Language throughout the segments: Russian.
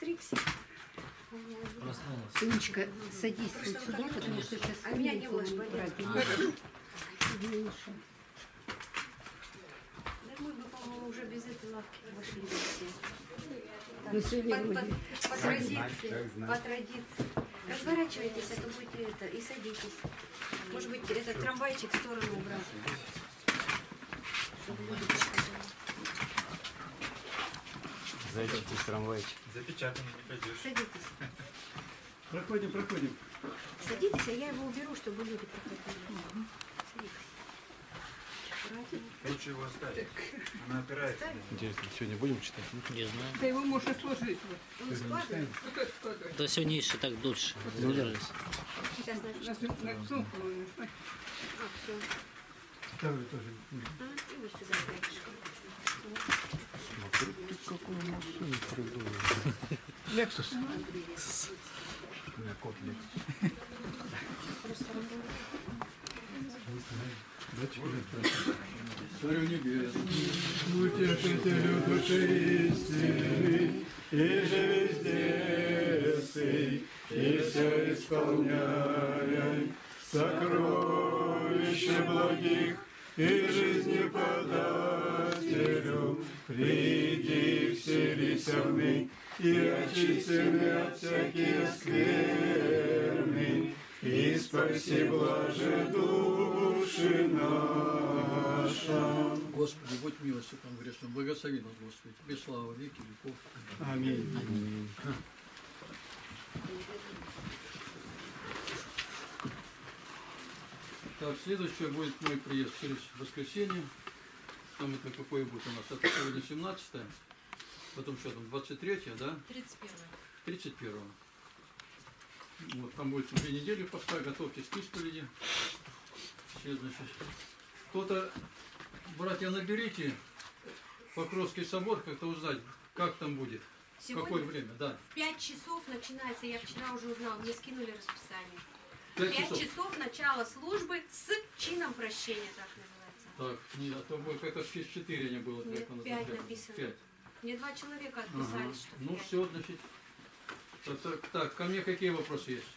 постригся. Сонечка, садись вот сюда, потому что сейчас А меня не можешь понять. Да мы бы, по-моему, уже без этой лавки вошли все. Ну, сегодня По традиции. По традиции. Разворачивайтесь, а то будете это, и садитесь. Может быть, этот трамвайчик в сторону убрать. Чтобы люди проходили. Зайдите в трамвайчик. Запечатанный не пойдешь. Садитесь. Проходим, проходим. Садитесь, а я его уберу, чтобы люди проходили. Садитесь. Аккуратнее. Лучше его оставить. Она опирается. Интересно, сегодня будем читать? Не знаю. Да его можно сложить. Он складывает. Да сегодня еще так дольше. Ну да. Сейчас начнем. На сумку. А, все. Второй тоже. И вот сюда рядышком. Смотри, какую машину придумал. Лексус. У меня кот Лексус. Царю небес, утешителю души истины, и же везде сый, и все исполняй, сокровище благих и жизни подателю, приди, вселися в ны, и очисти от всяких скверны, и спаси, блаже, души наша. Господи, будь милостив нам грешным, благослови нас, Господи, Тебе слава веки веков. Аминь. Аминь. Так, следующее будет мой приезд через воскресенье. Там это какое будет у нас? Это сегодня 17-е, потом что там, 23-е, да? 31-е. Вот, там будет 2 недели поста, готовьте споведи. Все, значит. Кто-то, братья, наберите Покровский собор, как-то узнать, как там будет, Сегодня в какое время, да. в 5 часов начинается, я вчера уже узнала, мне скинули расписание. 5 5 часов начало службы с чином прощения, так называется. Так, нет, а то будет как-то в 4 не было. Нет, как оно 5 там, написано. 5. Мне 2 человека отписали, Ага. что Ну 5. все, значит. Так, ко мне какие вопросы есть?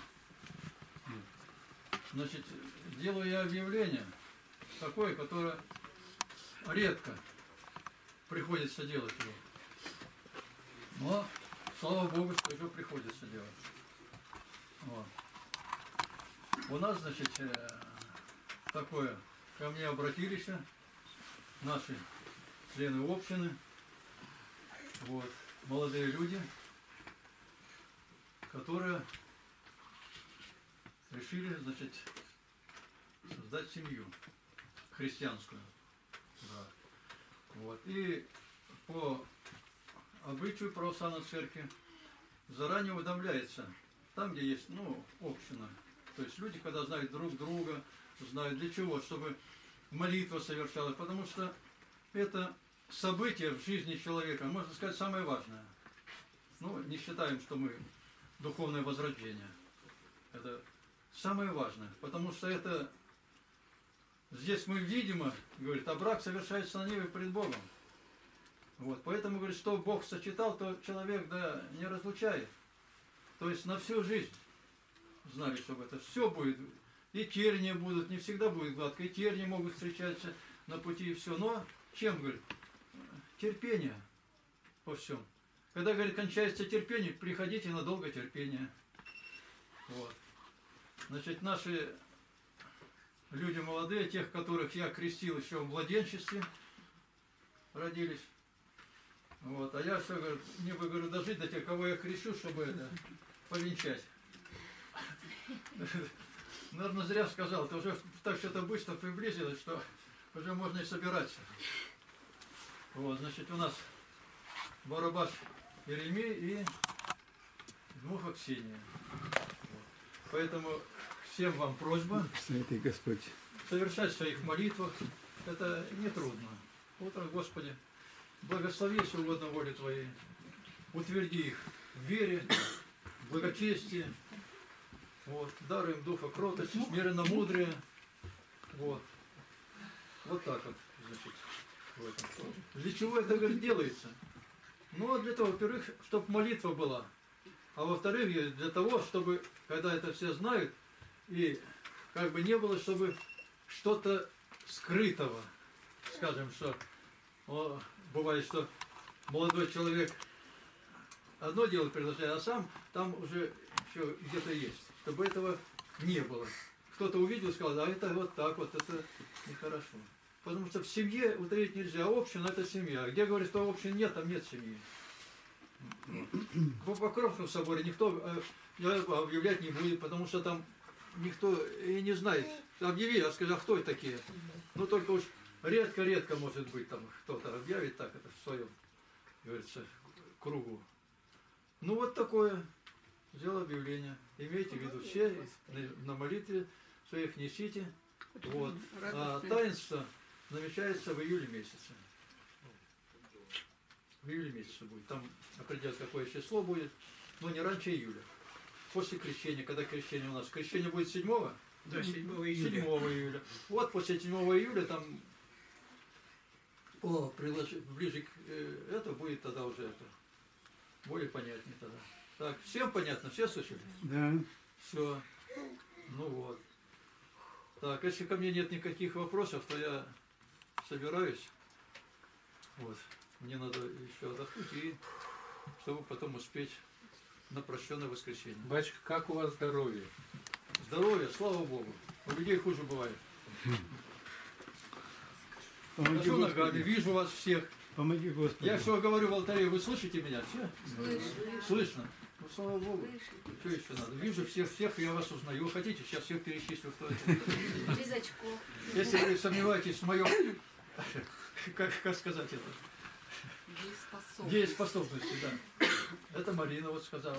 Значит, делаю я объявление такое, которое редко приходится делать его. Но, слава Богу, что уже приходится делать. Вот. У нас, значит, такое, ко мне обратились наши члены общины, вот, молодые люди, которые решили, значит, создать семью христианскую. Да. Вот. И по обычаю православной церкви заранее уведомляется, там, где есть, ну, община. То есть люди, когда знают друг друга, знают для чего, чтобы молитва совершалась, потому что это событие в жизни человека, можно сказать, самое важное. Ну, не считаем, что мы духовное возрождение. Это самое важное, потому что это здесь мы видимо, говорит, а брак совершается на небе пред Богом. Вот, поэтому, говорит, что Бог сочетал, то человек, да, не разлучает. То есть на всю жизнь знали, чтобы это все будет. И тернии будут, не всегда будет гладко, и тернии могут встречаться на пути, и все. Но чем, говорит, терпение по всем. Когда, говорит, кончается терпение, приходите на долгое терпение. Вот. Значит, наши люди молодые, тех, которых я крестил еще в младенчестве, родились. Вот. А я все, говорю, не бы, говорю, дожить до тех, кого я крещу, чтобы это повенчать. Наверное, зря сказал, это уже так что-то быстро приблизилось, что уже можно и собираться. Вот, значит, у нас Барабаш Иеремий и Дмуха Ксения. Вот. Поэтому всем вам просьба Святый Господь. совершать в своих молитвах. Это нетрудно. Утром, Господи, благослови, если угодно воле Твоей. Утверди их в вере, в благочестии. Вот. Даруй им духа кротости, смиренно-мудрее. Вот. Вот так вот, значит. В этом. Для чего это, говорит, делается? Ну, для того, во-первых, чтобы молитва была. А во-вторых, для того, чтобы, когда это все знают, и как бы не было, чтобы что-то скрытого, скажем, что бывает, что молодой человек одно делает предложение, а сам там уже все где-то есть. Чтобы этого не было. Кто-то увидел и сказал, а это вот так вот, это нехорошо. Потому что в семье утаить нельзя, а община это семья. Где говорит, что общины нет, там нет семьи. По Покровскому соборе никто объявлять не будет, потому что там никто и не знает. Объяви, а скажи, а кто это такие? Ну только уж редко-редко может быть там кто-то объявит так это в своем, говорится, кругу. Ну вот такое. Сделал объявление. Имейте в виду все, на молитве своих несите. Вот. А таинство намечается в июле месяце. В июле месяце будет. Там определят, какое число будет, но не раньше июля. После крещения, когда крещение у нас. Крещение будет 7-го? Да, 7 июля. 7 июля. Вот после 7 июля там ближе к это будет тогда уже это. Более понятнее тогда. Так, всем понятно? Все слышали? Да. Все. Ну вот. Так, если ко мне нет никаких вопросов, то я собираюсь. Вот. Мне надо еще отдохнуть, и чтобы потом успеть на прощенное воскресенье. Батюшка, как у вас здоровье? Здоровье, слава Богу. У людей хуже бывает. Помоги, Хожу ногами, Господи. вижу вас всех. Помоги, Господи. Я все говорю в алтаре, вы слышите меня? Все? Слышно. Слышно? Ну, слава Богу. Слышно. Что еще надо? Вижу всех, я вас узнаю. Вы хотите? Сейчас всех перечислю. Кто это. Без очков. Если вы сомневаетесь в моем, как сказать это? Дееспособности, да. Это Марина вот сказала.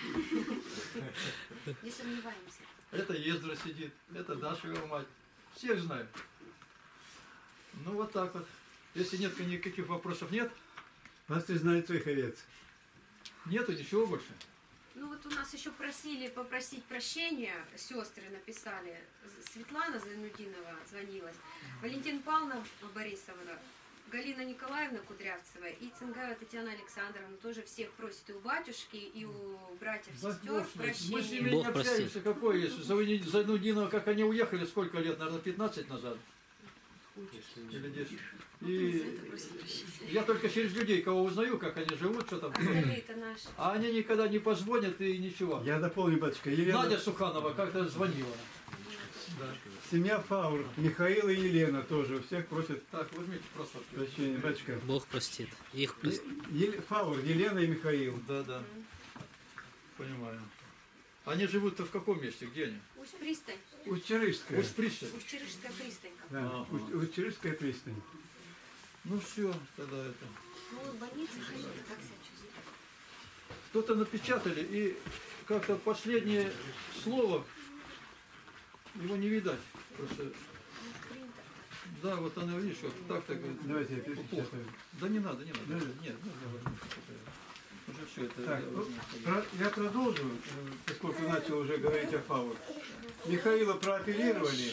Не сомневаемся. Это Ездра сидит. Это Даша его мать. Всех знаю. Ну вот так вот. Если нет никаких вопросов, нет? Пастырь знает своих овец. Нету ничего больше. Ну вот у нас еще просили попросить прощения, сестры написали. Светлана Зайнудинова звонилась, Валентина Павловна Борисовна, Галина Николаевна Кудрявцева и Цингаева Татьяна Александровна тоже всех просит и у батюшки, и у братьев, сестер Мы с ними прощения. не Бог общаемся. Какое есть? Зайнудинова, как они уехали, сколько лет? Наверное, 15 назад. Или 10. И я только через людей, кого узнаю, как они живут, что там. Остальные-то наши. А они никогда не позвонят и ничего. Я дополню, батюшка. Елена... Надя Суханова как-то звонила. Да. Семья Фаур, Михаил и Елена тоже. Всех просят Так, возьмите просто. прощения. Батюшка. Бог простит. Их простит. Фаур, Елена и Михаил. Да, да. Понимаю. Они живут-то в каком месте? Где они? Усть-Пристань. Усть-Чарышская. Усть-Пристань. Усть-Чарышская пристань. Да, Ага. Усть-Чарышская пристань. Ну все, тогда это. Ну вот в больнице ходили, как себя чувствуют? Кто-то напечатали, и как-то последнее слово, его не видать. Просто, да, вот она, видишь, вот так-то говорит. Давайте я Плохо. перепечатаю. Да не надо, не надо. Да? Нет, нет, уже все это. Так, я продолжу, поскольку начал уже говорить о Фаур. Михаила прооперировали.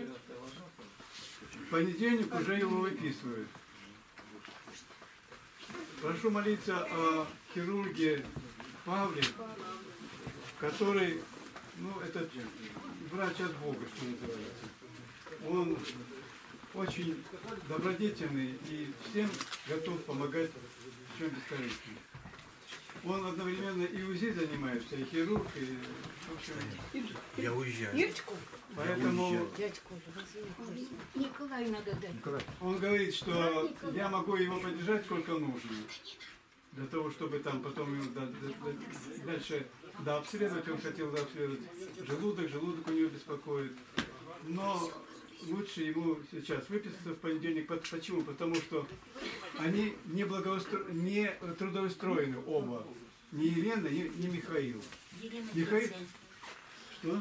В понедельник уже его выписывают. Прошу молиться о хирурге Павле, который, ну, этот врач от Бога, что называется. Он очень добродетельный и всем готов помогать, в чем бескорыстный. Он одновременно и УЗИ занимается, и хирург, и, в общем, Я уезжаю. поэтому Николаю надо дать. он говорит, что я могу его поддержать сколько нужно, для того, чтобы там потом ему дальше дообследовать, он хотел дообследовать желудок у него беспокоит, но лучше ему сейчас выписаться в понедельник. Почему? Потому что они не трудоустроены оба. Ни Елена, ни Михаил. Михаил... Что?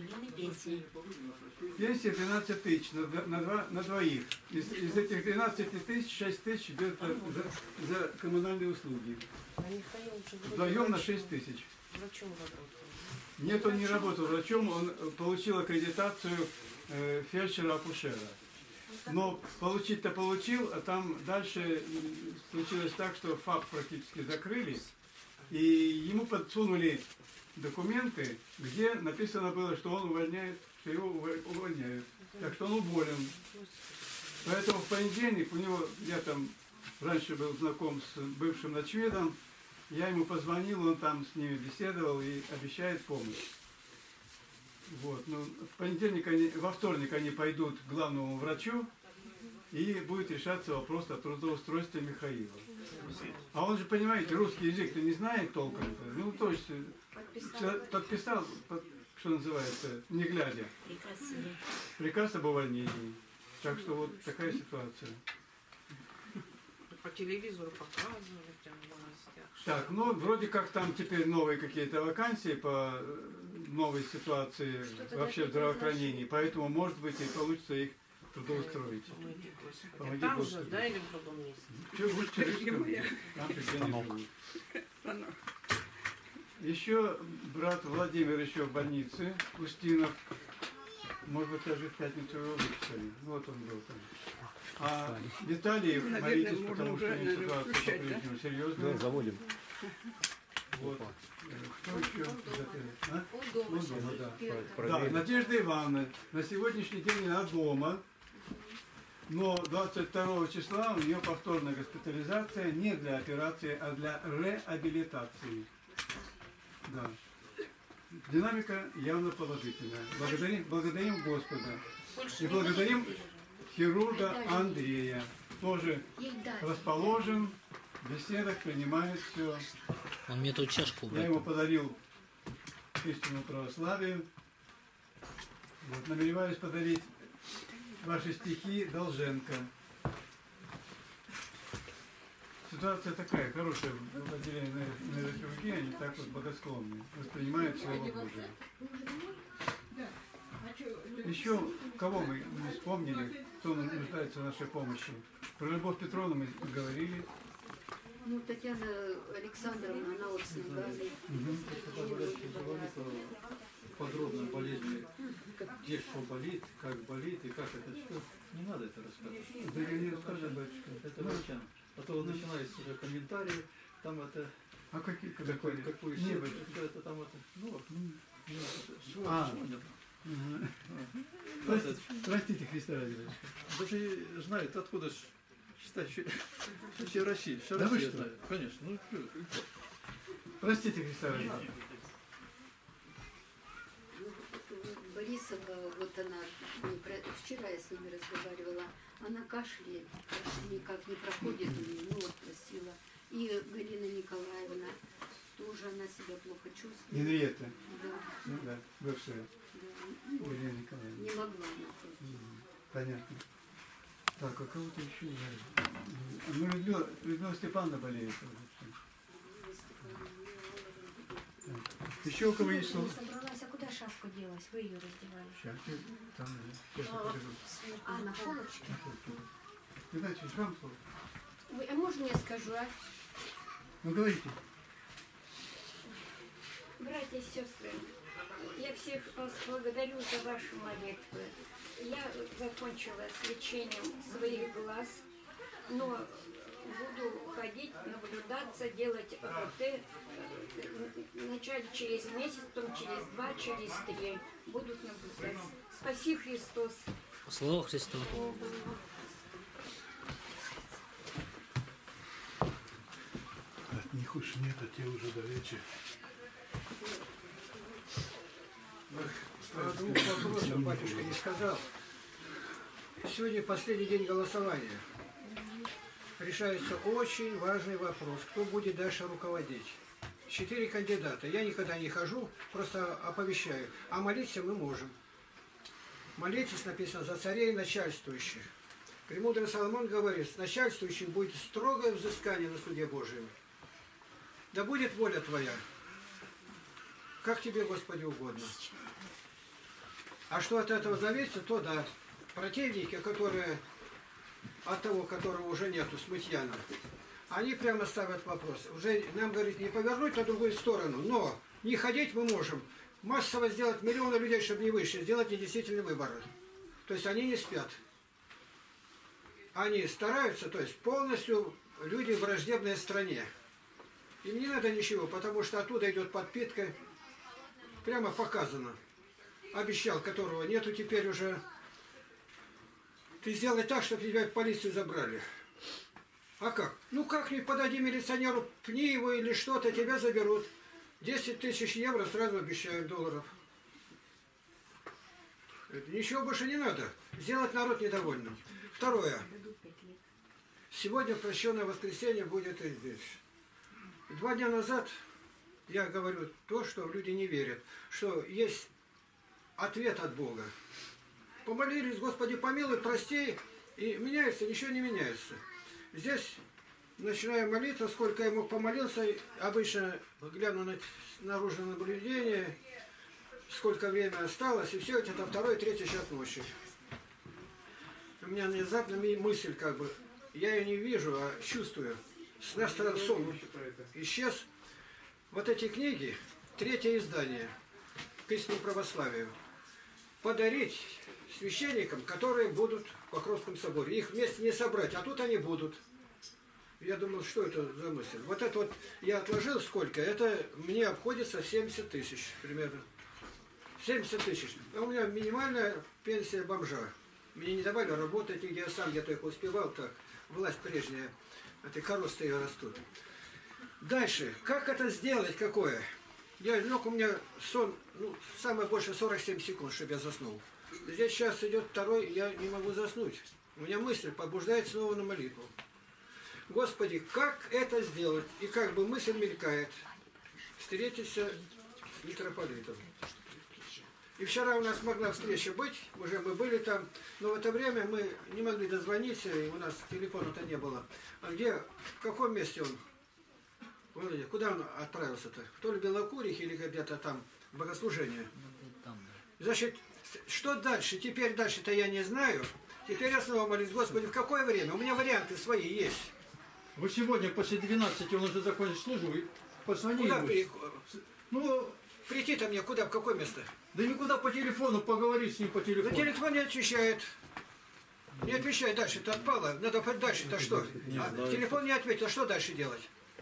Пенсия 12 тысяч на двоих. Из этих 12 тысяч 6 тысяч идет за коммунальные услуги. Вдвоем на 6 тысяч. Нет, он не работал врачом, он получил аккредитацию фельдшера-акушера. Но получить-то получил, а там дальше случилось так, что ФАП практически закрыли, и ему подсунули документы, где написано было, что он увольняет, что его увольняют. Так что он уволен. Поэтому в понедельник у него, я там раньше был знаком с бывшим начмедом, я ему позвонил, он там с ними беседовал и обещает помощь. Вот. Ну, в понедельник во вторник они пойдут к главному врачу, и будет решаться вопрос о трудоустройстве Михаила. А он же, понимаете, русский язык-то не знает толком. Ну, то есть, подписал, что называется, не глядя. Приказ об увольнении. Так что вот такая ситуация. По телевизору показывали, там в новостях. Так, ну, вроде как там теперь новые какие-то вакансии по новой ситуации вообще в здравоохранении. Поэтому, может быть, и получится их трудоустроить. Помоги Там Господи. же, да, или в другом месте? Чего лучше русском? Там же где они живут. Еще брат Владимир еще в больнице, Устинов. Может быть, даже в пятницу его выписали. Вот он был там. А Виталий, молитесь, потому что у него ситуация по-прежнему серьезная. Да, заводим. Вот. Кто еще? А? Он дома Он сейчас. дома, да. Петр. Да, Надежда Ивановна на сегодняшний день она дома, но 22 числа у нее повторная госпитализация не для операции, а для реабилитации. Да. Динамика явно положительная. Благодарим Господа. И благодарим хирурга Андрея. Тоже расположен, в беседах принимает все. Он мне тут чашку Я убрал. ему подарил истину православию. Вот, намереваюсь подарить ваши стихи Долженко. Ситуация такая, хорошая в отделении нейрохирургии, они так вот богословные, воспринимают Слово Божие. Еще кого мы не вспомнили, кто нуждается в нашей помощи? Про Любовь Петровну мы говорили. Ну, Татьяна Александровна, она вот с ногами. Подробно болезни, где что болит, как болит и как это что. Не надо это рассказывать. Да я не расскажу, батюшка. Это врачам. А то начинаются уже комментарии, там это, А какие? какую Не, сеть, батюшка. что это там это, ну вот, А. сегодня. Простите, Христа ради. батюшка. Даже знают, откуда ж, считай, все Россия, вся Да вы Россия что? знает, конечно. Ну, Простите, Христа ради. Борисова, вот она, вчера я с ними разговаривала, она кашляет, никак не проходит, ну вот просила. И Галина Николаевна, тоже она себя плохо чувствует. Генриетта. Да, Ну да, бывшая. да. Галина Николаевна. Не могла она ходить. Понятно. Так, а кого-то еще не знаю. Ну, Людмила Степановна болеет. Еще у кого есть слово? Собралась, а куда шапка делась? Вы ее раздевали. Сейчас, там, сейчас я покажу. А, на полочке? Иначе, вам слово. А можно я скажу, а? Ну, говорите. Братья и сестры, я всех вас благодарю за ваши молитвы. Я закончила с лечением своих глаз, но буду ходить, наблюдаться, делать ОКТ. Вначале через месяц, потом через 2, через 3 будут наблюдать. Спаси Христос. Слава Христу. От них уж нет, а те уже далече. О двух вопросах батюшка не сказал. Сегодня последний день голосования. Решается очень важный вопрос. Кто будет дальше руководить? 4 кандидата. Я никогда не хожу, просто оповещаю. А молиться мы можем. Молитесь, написано, за царей и начальствующих. Премудрый Соломон говорит, с начальствующим будет строгое взыскание на суде Божьем. Да будет воля Твоя. Как Тебе, Господи, угодно. А что от этого зависит, то да. Противники, которые от того, которого уже нету, смутьяна, они прямо ставят вопрос. Уже нам, говорит, не повернуть на другую сторону, но не ходить мы можем. Массово сделать миллионы людей, чтобы не вышли, сделать недействительные выборы. То есть они не спят. они стараются, то есть полностью люди враждебные стране. Им не надо ничего, потому что оттуда идет подпитка, прямо показано. Обещал, которого нету теперь уже. Ты сделай так, чтобы тебя в полицию забрали. А как? Ну как-нибудь подойди милиционеру, пни его или что-то, тебя заберут. 10 тысяч евро сразу обещают долларов. Ничего больше не надо. Сделать народ недовольным. Второе. Сегодня прощенное воскресенье будет и здесь. 2 дня назад я говорю то, что люди не верят, что есть ответ от Бога. Помолились, Господи, помилуй, прости, и меняется, ничего не меняется. Здесь, начиная молитву, сколько я мог помолился, обычно гляну на наружное наблюдение, сколько время осталось, и все это 2-3 час ночи. У меня внезапно мысль, как бы, я ее не вижу, а чувствую. С нашей стороны сон исчез. Вот эти книги, 3-е издание, к истинному православию, подарить священникам, которые будут в Покровском соборе. Их вместе не собрать, а тут они будут. Я думал, что это за мысль. Вот это вот я отложил сколько, это мне обходится 70 тысяч примерно. 70 тысяч. А у меня минимальная пенсия бомжа. Мне не давали работать, где я сам где-то их успевал, так, власть прежняя, эти коросты ее растут. Дальше, как это сделать, какое? Я лег, у меня сон, ну, самое больше 47 секунд, чтобы я заснул. Здесь сейчас идет второй, я не могу заснуть. У меня мысль побуждает снова на молитву. Господи, как это сделать? И как бы мысль мелькает. Встретиться с митрополитом. И вчера у нас могла встреча быть, уже мы были там, но в это время мы не могли дозвониться, и у нас телефона-то не было. А где, в каком месте он? Володя, куда он отправился-то? То ли в Белокурье или где-то там богослужение. Значит, что дальше? Теперь дальше-то я не знаю. Теперь я снова молюсь, Господи, в какое время? У меня варианты свои есть. Вы сегодня после 12 он уже закончит службу и позвони Куда ему. Ну, прийти-то мне куда, в какое место? Да никуда по телефону, поговори с ним по телефону. На телефон не отвечает. Не отвечай, дальше-то отпало. Надо дальше-то что? Телефон не ответил, что дальше делать?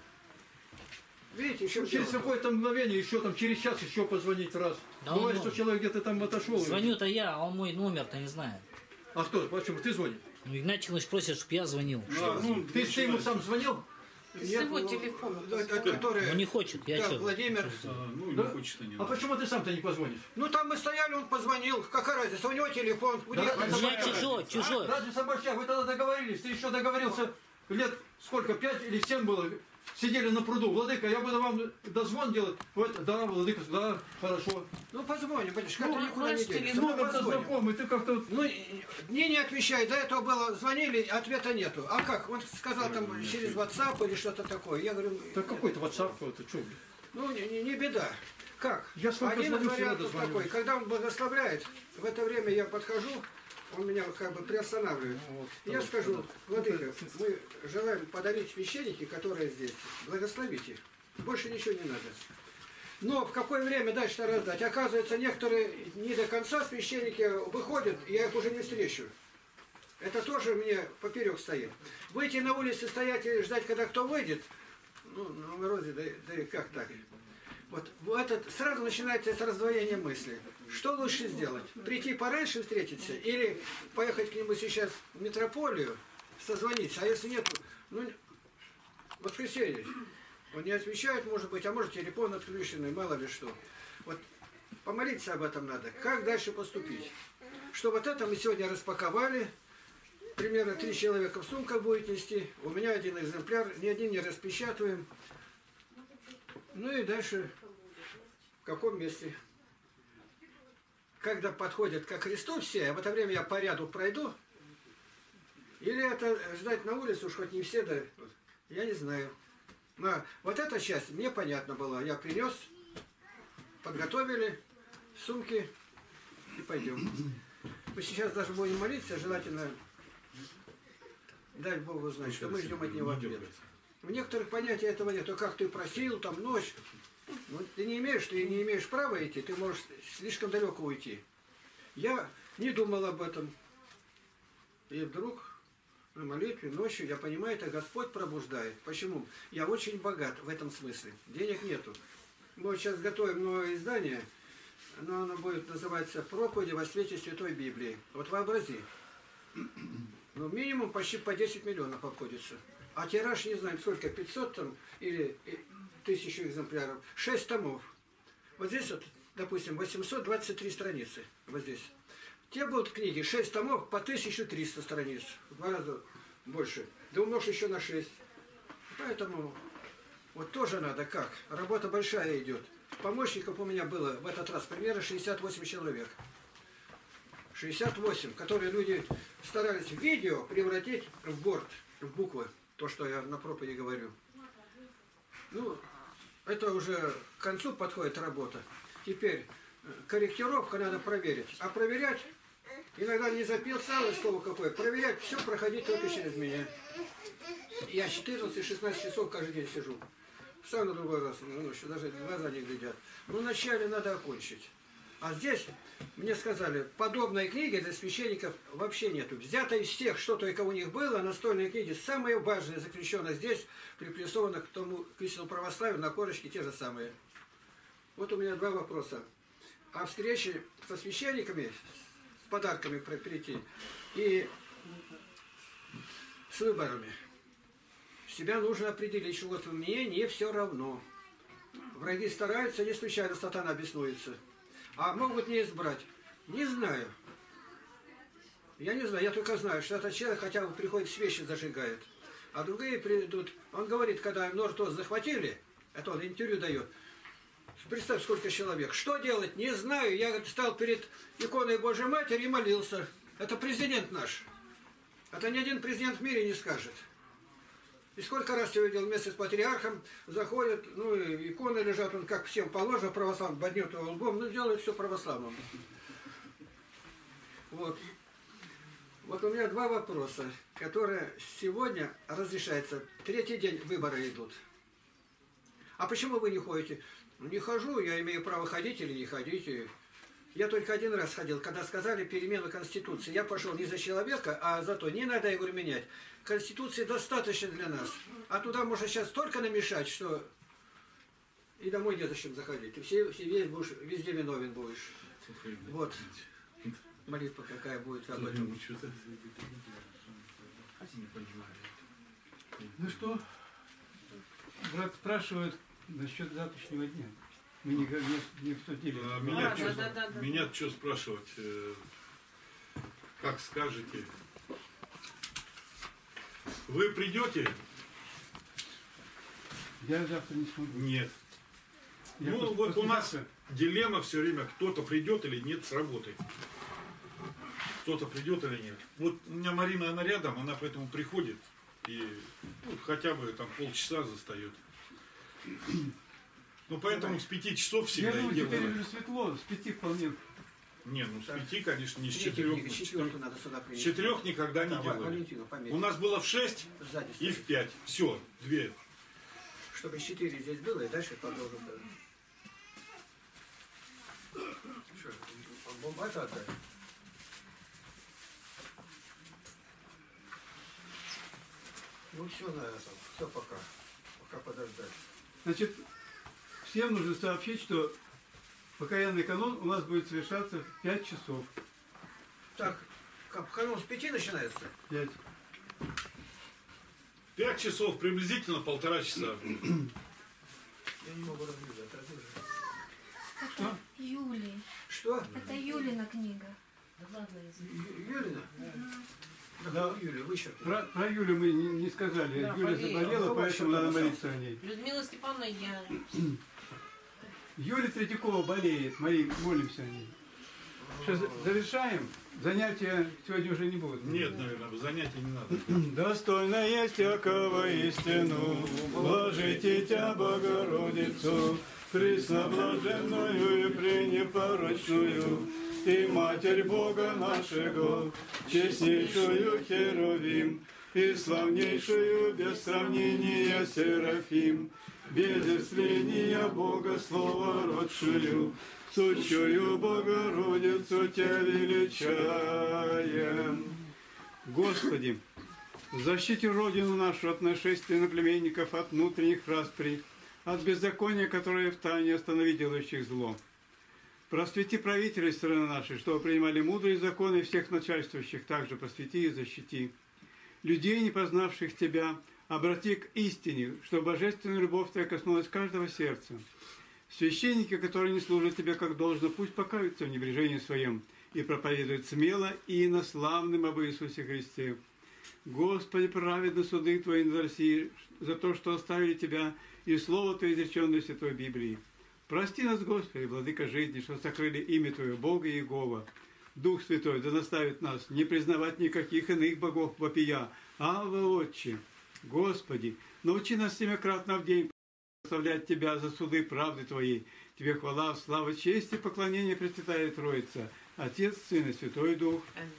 Видите, еще через какое-то мгновение, еще там через час еще позвонить раз. Да бывает, что человек где-то там отошел. Звоню-то я, а он мой номер-то не знает. А кто? Почему? Ты звонишь? Ну, Игнатий Николаевич просит, чтобы я звонил. Ты ему сам звонил? С его телефона. Который... Ну не хочет, я да, что? Владимир. Ну, не хочет они. А почему ты сам-то не позвонишь? Ну там мы стояли, он позвонил. Какая разница? У него телефон. У меня чужой. Даже Соборчак, вы тогда договорились, ты еще договорился лет сколько, 5 или 7 было, сидели на пруду. Владыка, я буду вам дозвон делать. Вот, да, Владыка, да, хорошо. Ну позвоним, батюшка, ты никуда не знаешь, денешься. Номер-то знакомый, ты как-то... Ну, дни не отвечает. До этого было, звонили, ответа нету. А как? Он сказал там через WhatsApp или что-то такое. Я говорю... Да какой-то WhatsApp, это что? Ну, не беда. Как? Я сколько Один из звоню, всегда вариантов дозвонюсь. такой. Когда он благословляет, в это время я подхожу, он меня как бы приостанавливает. Я скажу, Владыка, мы желаем подарить священники, которые здесь, благословите. Больше ничего не надо. Но в какое время дальше раздать? Оказывается, некоторые не до конца священники выходят, и я их уже не встречу. Это тоже мне поперек стоит. Выйти на улице, стоять и ждать, когда кто выйдет, ну, на морозе, да как так? Вот этот, сразу начинается это раздвоение мысли. Что лучше сделать? Прийти пораньше встретиться или поехать к нему сейчас в метрополию, созвониться, а если нет, ну, воскресенье. Он не отвечает, может быть, а может телефон отключенный, мало ли что. Вот помолиться об этом надо. Как дальше поступить? Что вот это мы сегодня распаковали. Примерно 3 человека в сумках будет нести. У меня один экземпляр, ни один не распечатываем. Ну и дальше в каком месте? Когда подходят ко Христу все, а в это время я по ряду пройду, или это ждать на улице, уж хоть не все, да, я не знаю. Но вот эта часть мне понятна была. Я принес, подготовили сумки и пойдем. Мы сейчас даже будем молиться, желательно дай Богу знать, что мы ждем от Него ответ. В некоторых понятий этого нет. А как ты просил, там ночь. Ну, ты не имеешь права идти, ты можешь слишком далеко уйти. Я не думал об этом. И вдруг на молитве, ночью, я понимаю, это Господь пробуждает. Почему? Я очень богат в этом смысле. Денег нету. Мы вот сейчас готовим новое издание, но оно будет называться «Проповеди во свете Святой Библии». Вот вообрази. Ну, минимум почти по 10 миллионов обходится. А тираж, не знаю, сколько, 500 там или 1000 экземпляров. 6 томов. Вот здесь вот, допустим, 823 страницы. Вот здесь. Те будут книги, 6 томов по 1300 страниц. В 2 раза больше. Да умножь еще на 6. Поэтому вот тоже надо как. Работа большая идет. Помощников у меня было в этот раз примерно 68 человек. 68, которые люди старались видео превратить в борт, в буквы. То, что я на проповеди говорю. Ну, это уже к концу подходит работа. Теперь корректировка надо проверить. А проверять, иногда не записал слово какое, проверять, все проходить только через меня. Я 14-16 часов каждый день сижу. Сам на другой раз, ночью, даже глаза не глядят. Ну, вначале надо окончить. А здесь мне сказали, подобной книги для священников вообще нету. Взято из всех, что только у них было, настольные книги, самые важные заключено здесь, приплюсовано к тому, к истинному православию, на корочке те же самые. Вот у меня 2 вопроса. О встрече со священниками, с подарками прийти, и с выборами. Себя нужно определить, что вот мне не все равно. Враги стараются, не случайно сатана беснуется. А могут не избрать. Не знаю. Я не знаю, я только знаю, что этот человек хотя бы приходит свечи зажигает. А другие придут. Он говорит, когда Нортос захватили, это он интервью дает. Представь, сколько человек. Что делать? Не знаю. Я стал перед иконой Божьей Матери и молился. Это президент наш. Это ни один президент в мире не скажет. И сколько раз я видел вместе с патриархом, заходят, ну, иконы лежат, он как всем положено, православным, боднет его лбом, ну, делает все православным. Вот. Вот у меня 2 вопроса, которые сегодня разрешаются. 3-й день выборы идут. А почему вы не ходите? Не хожу, я имею право ходить или не ходить. Я только 1 раз ходил, когда сказали перемену Конституции. Я пошел не за человека, а за то. Не надо, я говорю, менять. Конституции достаточно для нас. А туда можно сейчас столько намешать, что и домой незачем заходить. Ты везде виновен будешь. Вот. Молитва какая будет об этом. Ну что, брат спрашивает насчет завтрашнего дня. Мы не обсудили. Меня что спрашивать? Как скажете? Вы придете? Я завтра не смогу. Нет. Ну вот у нас дилемма все время, кто-то придет или нет с работы. Кто-то придет или нет. Вот у меня Марина, она рядом, она поэтому приходит и ну, хотя бы там полчаса застает. Ну поэтому с 5 часов всегда я думаю, делаю. теперь уже светло, с 5 вполне. Не, ну с 5, конечно, не с 4. С 4 никогда не делали. У нас было в 6 и в 5. Все, 2. Чтобы 4 здесь было, и дальше продолжим. Что, бомбата отдать? Ну все на этом, все пока. Пока подождать. Значит, всем нужно сообщить, что покаянный канон у нас будет совершаться в 5 часов. Так, канон с 5 начинается? 5. 5 часов, приблизительно 1,5 часа. Я не могу разглядеть. Это Юли. Что? Это Юлина книга. Юлина? Да. Юля, вычеркни. Про Юлю мы не сказали. Да, Юля заболела, поэтому надо молиться о ней. Людмила Степановна, я... Юлия Третьякова болеет, молимся о ней. Сейчас завершаем. Занятия сегодня уже не будут. Нет, наверное, занятий не надо. Достойно есть всякого истину, блажите Тя, Богородицу, пресноблаженную и пренепорочную, и Матерь Бога нашего, честнейшую Херувим, и славнейшую без сравнения Серафим, без исцеления Бога Слова родшую, сущую Богородицу Тя величаем. Господи, Защити Родину нашу от нашествия наплеменников, от внутренних распри, от беззакония, которое в тайне остановить делающих зло. Просвети правителей страны нашей, чтобы принимали мудрые законы всех начальствующих, также просвети и защити. Людей, не познавших Тебя, обрати к истине, чтобы божественная любовь Твоя коснулась каждого сердца. Священники, которые не служат Тебе как должно, пусть покаются в небрежении своем и проповедуют смело и инославным об Иисусе Христе. Господи, праведны суды Твои над Россией за то, что оставили Тебя и Слово Твое, изреченное в Святой Библии. Прости нас, Господи, Владыка жизни, что сокрыли имя Твое, Бога и Иегова. Дух Святой да наставит нас не признавать никаких иных богов вопия. Авва, Отче, Господи, научи нас семикратно в день прославлять Тебя за суды правды Твоей. Тебе хвала, слава, честь и поклонение Пресвятая Троица, Отец, Сын и Святой Дух.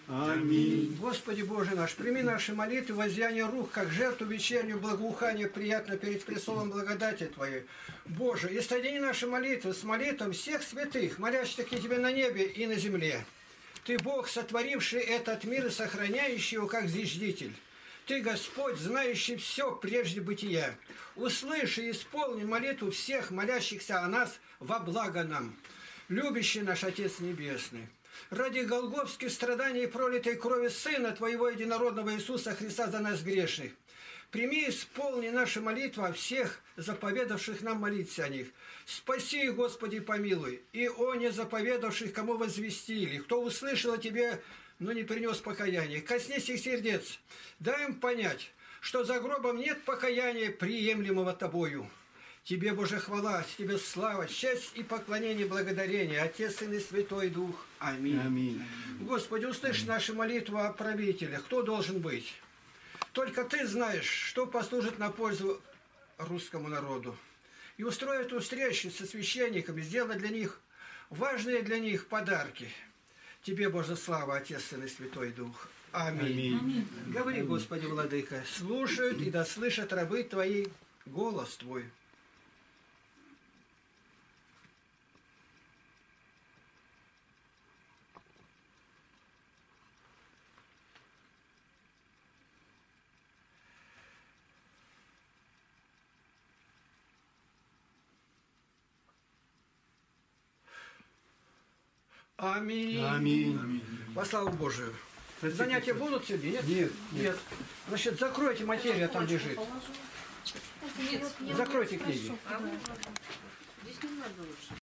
Аминь. Господи Боже наш, прими наши молитвы, воззяние рук, как жертву вечернюю, благоухание приятно перед престолом благодати Твоей. Боже, и соедини наши молитвы с молитвом всех святых, молящих Тебе на небе и на земле. Ты Бог, сотворивший этот мир и сохраняющий его как зиждитель. Ты, Господь, знающий все прежде бытия. Услыши и исполни молитву всех молящихся о нас во благо нам. Любящий наш Отец Небесный, ради голгофских страданий и пролитой крови Сына Твоего Единородного Иисуса Христа за нас грешных, прими и исполни наши молитвы о всех, заповедавших нам молиться о них. Спаси их, Господи, помилуй, и о незаповедавших, кому возвестили, кто услышал о Тебе, но не принес покаяния. Коснись их сердец, дай им понять, что за гробом нет покаяния, приемлемого Тобою. Тебе, Боже, хвала, Тебе слава, честь и поклонение, благодарение, Отец, Сын и Святой Дух. Аминь. Аминь. Господи, услышь наши молитвы о правителях. Кто должен быть? Только Ты знаешь, что послужит на пользу русскому народу. И устрой эту встречу со священниками, сделай для них важные для них подарки. Тебе, Боже, слава, Отец, Сын и Святой Дух. Аминь. Аминь. Говори, Господи, Владыка, слушают и да слышат рабы Твои голос Твой. Аминь. Аминь. Во славу Божию. Занятия будут сегодня? Нет? Нет. Нет. Значит, закройте, материя там лежит. Закройте книги. Здесь не надо лучше.